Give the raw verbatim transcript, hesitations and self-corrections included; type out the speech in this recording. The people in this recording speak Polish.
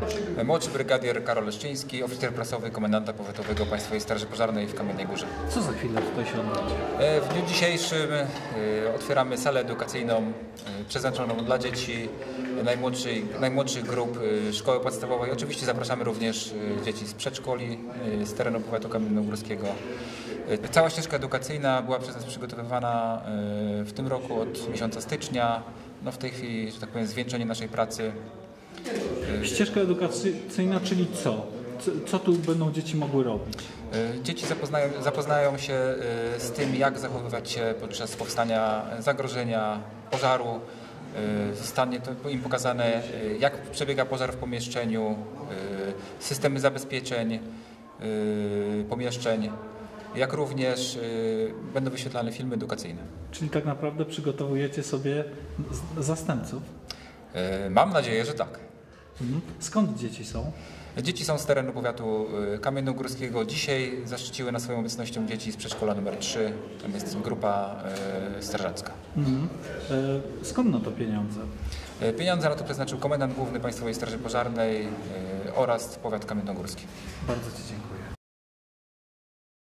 Młodszy brygadier Karol Leszczyński, oficer prasowy komendanta powiatowego Państwowej Straży Pożarnej w Kamiennej Górze. Co za chwilę tutaj się odbędzie? W dniu dzisiejszym otwieramy salę edukacyjną przeznaczoną dla dzieci najmłodszych, najmłodszych grup szkoły podstawowej. Oczywiście zapraszamy również dzieci z przedszkoli, z terenu powiatu kamiennogórskiego. Cała ścieżka edukacyjna była przez nas przygotowywana w tym roku od miesiąca stycznia. No w tej chwili, że tak powiem, zwieńczenie naszej pracy. Ścieżka edukacyjna, czyli co? Co tu będą dzieci mogły robić? Dzieci zapoznają, zapoznają się z tym, jak zachowywać się podczas powstania zagrożenia, pożaru. Zostanie to im pokazane, jak przebiega pożar w pomieszczeniu, systemy zabezpieczeń pomieszczeń, jak również będą wyświetlane filmy edukacyjne. Czyli tak naprawdę przygotowujecie sobie zastępców? Mam nadzieję, że tak. Mhm. Skąd dzieci są? Dzieci są z terenu powiatu kamiennogórskiego. Dzisiaj zaszczyciły nas swoją obecnością dzieci z przedszkola numer trzy. Tam jest grupa strażacka. Mhm. E, skąd na to pieniądze? Pieniądze na to przeznaczył komendant główny Państwowej Straży Pożarnej oraz powiat kamiennogórski. Bardzo Ci dziękuję.